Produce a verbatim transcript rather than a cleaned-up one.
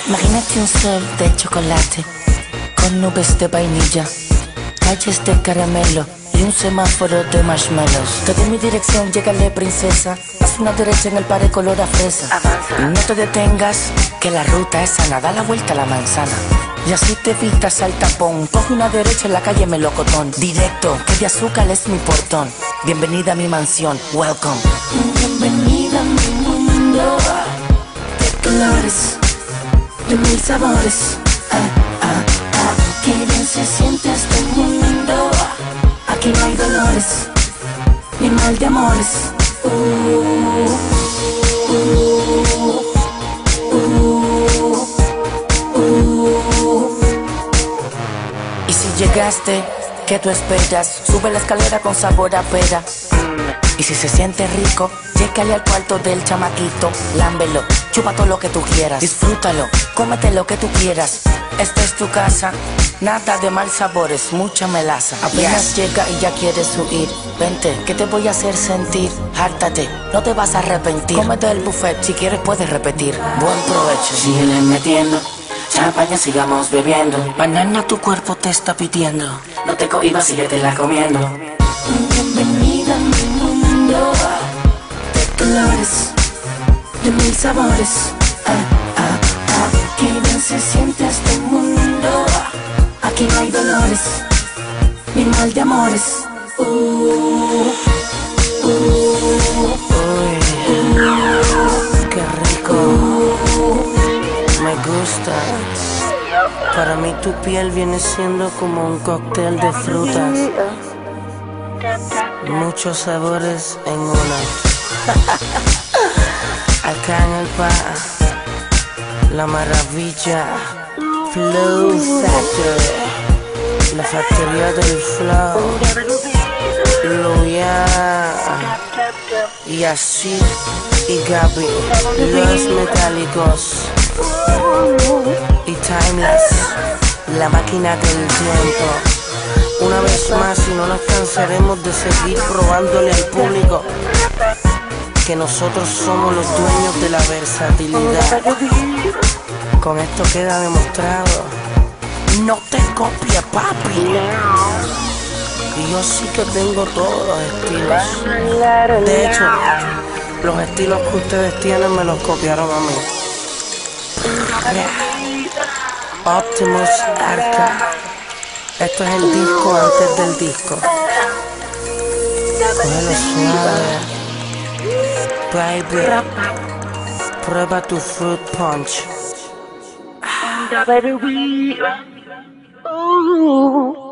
Imagínate un sol de chocolate con nubes de vainilla, calles de caramelo y un semáforo de marshmallows. Desde mi dirección, llégale, princesa. Haz una derecha en el par de color a fresa. Avanza. No te detengas, que la ruta es sana. Da la vuelta a la manzana y así te evitas al tapón. Coge una derecha en la calle Melocotón. Directo, que de azúcar es mi portón. Bienvenida a mi mansión, welcome. Bienvenida a mi mundo de colores, de mil sabores. Ah, ah, ah. Qué bien se siente este mundo. Aquí no hay dolores, ni mal de amores. Uh, uh, uh, uh. Y si llegaste, ¿qué tú esperas? Sube la escalera con sabor a pera. Y si se siente rico, llégale al cuarto del chamaquito. Lámbelo, chupa todo lo que tú quieras. Disfrútalo, cómete lo que tú quieras. Esta es tu casa, nada de mal sabores, mucha melaza. Apenas yes. Llega y ya quieres huir. Vente, que te voy a hacer sentir. Hártate, no te vas a arrepentir. Cómete el buffet, si quieres puedes repetir. Buen provecho. Síguele metiendo champaña, sigamos bebiendo. Banana tu cuerpo te está pidiendo. No te cohibas, síguete la comiendo. Bienvenida a mi mundo de colores, de mil sabores. Ah, ah, ah. Qué bien se siente este mundo. Aquí no hay dolores, ni mal de amores. Uh, uh, Uy, uh, qué rico, uh. me gusta. Para mí tu piel viene siendo como un cóctel de frutas, muchos sabores en una. Acá en el pa, la maravilla, Flow Factory, la factoría del flow, Luya, y así, y Gaby, los metálicos, y Timeless, la máquina del tiempo. Una vez más, y no nos cansaremos de seguir probándole al público que nosotros somos los dueños de la versatilidad. Con esto queda demostrado, no te copies, papi. Y yo sí que tengo todos los estilos. De hecho, los estilos que ustedes tienen me los copiaron a mí. Optimus Arca. Esto es el disco antes del disco. Cógelo suave, baby. Prueba tu fruit punch. Baby, we, ooh.